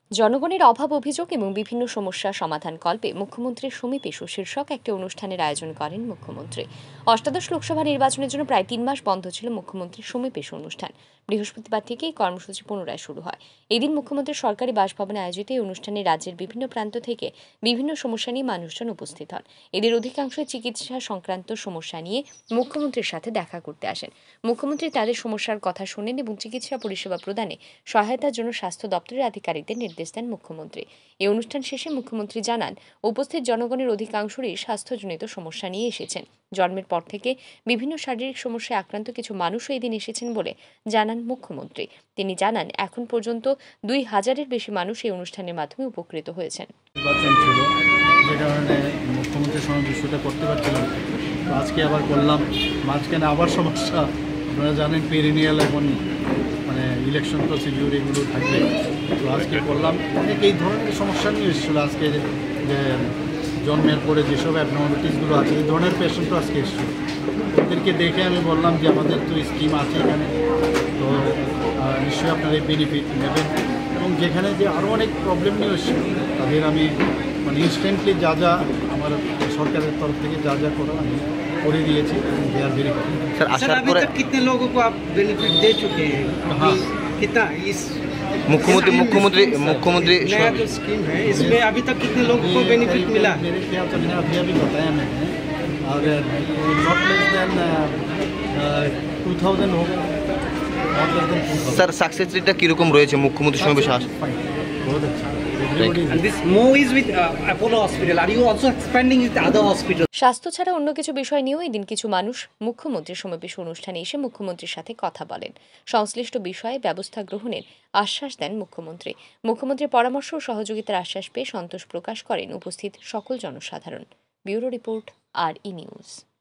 জনগণের অভাব অভিযোগ এবং বিভিন্ন সমস্যা সমাধান কল্পে মুখ্যমন্ত্রীর সমীপেশু শীর্ষক একটি অনুষ্ঠানের আয়োজন করেন মুখ্যমন্ত্রী। অষ্টাদশ লোকসভা নির্বাচনের জন্য প্রায় 3 মাস বন্ধ ছিল মুখ্যমন্ত্রীর সমীপেশু অনুষ্ঠান। বৃহস্পতিবার থেকে এই কর্মসূচি পুনরায় শুরু হয়। এদিন মুখ্যমন্ত্রীর সরকারি বাসভবনে আয়োজিত এই অনুষ্ঠানে রাজ্যের বিভিন্ন প্রান্ত থেকে বিভিন্ন সমস্যা নিয়ে মানুষজন উপস্থিত হন। এদের অধিকাংশই চিকিৎসা সংক্রান্ত সমস্যা নিয়ে মুখ্যমন্ত্রীর সাথে দেখা করতে আসেন। মুখ্যমন্ত্রী তাদের সমস্যার কথা শোনেন এবং চিকিৎসা পরিষেবা প্রদানে সহায়তার জন্য স্বাস্থ্য দপ্তরের আধিকারিকদের নির্দেশ দেন মুখ্যমন্ত্রী। এই অনুষ্ঠান শেষে মুখ্যমন্ত্রী জানান, উপস্থিত জনগণের অধিকাংশই স্বাস্থ্যজনিত সমস্যা নিয়ে এসেছেন। জন্মের পর থেকে বিভিন্ন শারীরিক সমস্যায় আক্রান্ত কিছু মানুষও এদিন এসেছেন বলে জানান মুখ্যমন্ত্রী। তিনি জানান, এখন পর্যন্ত 2000-এর বেশি মানুষ এই অনুষ্ঠানের মাধ্যমে উপকৃত হয়েছেন। নির্বাচন ছিল, যে কারণে মুখ্যমন্ত্রীর সঙ্গে বিষয়টা করতে পারছিলাম, তো আজকে আবার করলাম। মাঝখানে আবার সমস্যা, আপনারা জানেন পেরিনিয়াল এখন মানে ইলেকশন প্রসিডিউর এগুলো থাকবে, তো আজকে করলাম। অনেক এই ধরনের সমস্যা নিয়ে এসেছিলো আজকে, যে জন্মের পরে যেসব অ্যাবনর্মালিটিসগুলো আছে এই ধরনের পেশেন্টও আজকে এসেছিলো। ওদেরকে দেখে আমি বললাম যে আমাদের তো স্কিম আছে এখানে, তো নিশ্চয়ই আপনারা এই বেনিফিট নেবেন। এবং যেখানে যে আরও অনেক প্রবলেম নিয়ে এসেছিল তাদের আমি মানে ইনস্ট্যান্টলি যা যা আমার সরকারের তরফ থেকে যা যা করা আমি করে দিয়েছি। দে আর ভেরি सर अभी तक कितने लोगों को आप बेनिफिट दे चुके हैं? हाँ। कितना इस मुख्यमंत्री नया जो स्कीम है इसमें अभी तक कितने लोगों को बेनिफिट मिला? मेरे ख्याल से मैंने अभी बताया मैंने, और नॉट लेस देन 2000 होगा। স্যার সাকসেস রেটটা কিরকম রয়েছে মুখ্যমন্ত্রীর সমাবেশে আসা? बहुत अच्छा। And this more is with Apollo Hospital. Are you also expanding with other hospitals? স্বাস্থ্য ছাড়া অন্য কিছু বিষয় নিয়েও এদিন কিছু মানুষ মুখ্যমন্ত্রীর সমাবেশ অনুষ্ঠানে এসে মুখ্যমন্ত্রীর সাথে কথা বলেন। সংশ্লিষ্ট বিষয়ে ব্যবস্থা গ্রহণের আশ্বাস দেন মুখ্যমন্ত্রী। মুখ্যমন্ত্রীর পরামর্শ ও সহযোগিতার আশ্বাস পেয়ে সন্তোষ প্রকাশ করেন উপস্থিত সকল জনসাধারণ। Bureau report, RE news.